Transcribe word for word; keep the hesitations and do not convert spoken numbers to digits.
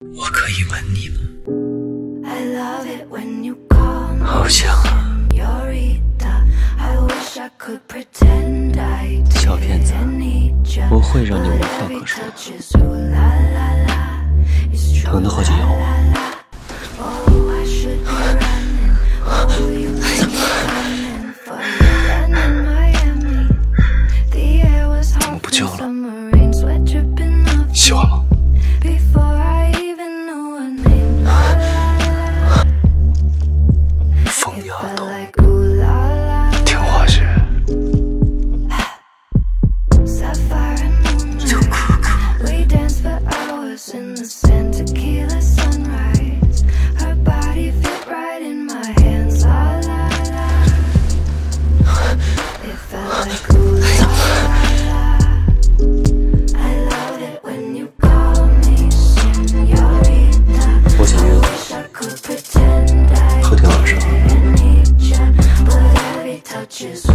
我可以吻你吗？好想啊！小骗子，我会让你无话可说，疼得好想咬我。我不救了，喜欢吗？疯丫头，听话些。就哭哭。我想约你，后天晚上。